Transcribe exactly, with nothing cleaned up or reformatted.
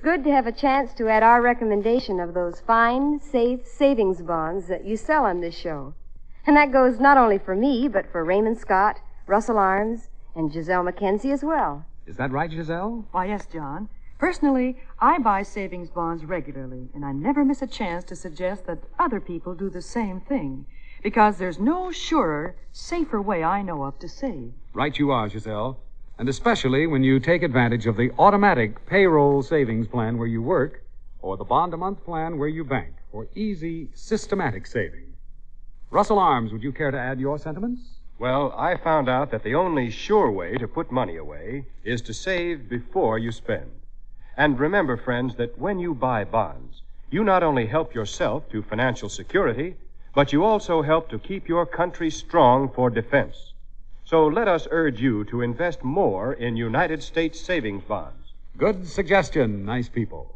good to have a chance to add our recommendation of those fine, safe savings bonds that you sell on this show. And that goes not only for me, but for Raymond Scott, Russell Arms, and Gisele MacKenzie as well. Is that right, Gisele? Why, yes, John. Personally, I buy savings bonds regularly, and I never miss a chance to suggest that other people do the same thing, because there's no surer, safer way I know of to save. Right you are, Gisele. And especially when you take advantage of the automatic payroll savings plan where you work, or the bond-a-month plan where you bank, for easy, systematic saving. Russell Arms, would you care to add your sentiments? Well, I found out that the only sure way to put money away is to save before you spend. And remember, friends, that when you buy bonds, you not only help yourself to financial security, but you also help to keep your country strong for defense. So let us urge you to invest more in United States savings bonds. Good suggestion, nice people.